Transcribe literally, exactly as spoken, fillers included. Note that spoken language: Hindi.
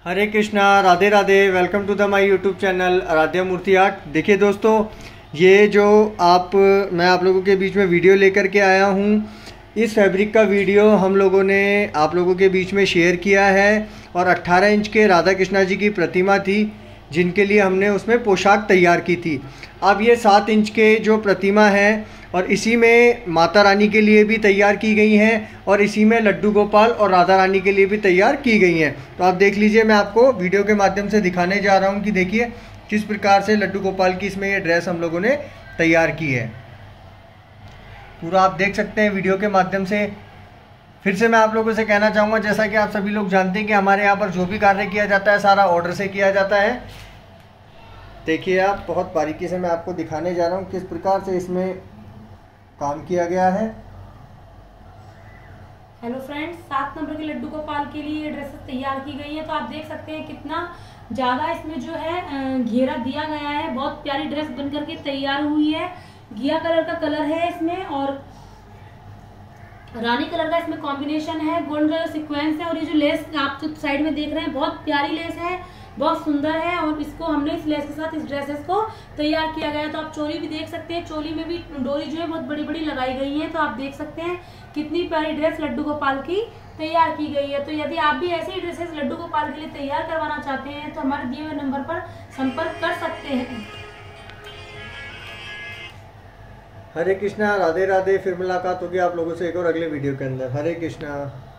Hare Krishna, Radhe Radhe. Welcome to the my YouTube channel Aaradhya Murti art. देखिए दोस्तों, ये जो आप मैं आप लोगों के बीच में वीडियो लेकर के आया हूँ, इस फैब्रिक का वीडियो हम लोगों ने आप लोगों के बीच में शेयर किया है और अट्ठारह इंच के राधा कृष्णा जी की प्रतिमा थी जिनके लिए हमने उसमें पोशाक तैयार की थी। अब ये सात इंच के जो प्रतिमा है और इसी में माता रानी के लिए भी तैयार की गई हैं और इसी में लड्डू गोपाल और राधा रानी के लिए भी तैयार की गई हैं। तो आप देख लीजिए, मैं आपको वीडियो के माध्यम से दिखाने जा रहा हूँ कि देखिए किस प्रकार से लड्डू गोपाल की इसमें ये ड्रेस हम लोगों ने तैयार की है। पूरा आप देख सकते हैं वीडियो के माध्यम से। फिर से मैं आप लोगों से कहना चाहूँगा, जैसा कि आप सभी लोग जानते हैं कि हमारे यहाँ पर जो भी कार्य किया जाता है सारा ऑर्डर से किया जाता है। देखिए आप, बहुत बारीकी से मैं आपको दिखाने जा रहा हूँ किस प्रकार से इसमें काम किया गया है। हेलो फ्रेंड्स, सात नंबर के लड्डू गोपाल के लिए ये ड्रेसेस तैयार की गई है। तो आप देख सकते हैं कितना ज़्यादा इसमें जो है घेरा दिया गया है। बहुत प्यारी ड्रेस बनकर के तैयार हुई है। घिया कलर का कलर है इसमें और रानी कलर का इसमें कॉम्बिनेशन है। गोल्ड सीक्वेंस है और ये जो लेस आप जो साइड में देख रहे हैं बहुत प्यारी लेस है, बहुत सुंदर है। और इसको हमने इस लेस के साथ इस ड्रेसेस को तैयार किया गया है। तो आप चोली भी देख सकते हैं, चोली में भी डोरी जो है बहुत बड़ी बड़ी लगाई गई है। तो आप देख सकते हैं कितनी प्यारी ड्रेस लड्डू गोपाल की तैयार की गई है। तो यदि आप भी ऐसे ही ड्रेसेस लड्डू गोपाल के लिए तैयार करवाना चाहते हैं तो हमारे दिए हुए नंबर पर संपर्क कर सकते हैं। हरे कृष्णा, राधे राधे। फिर मुलाकात होगी आप लोगों से एक और अगले वीडियो के अंदर। हरे कृष्णा।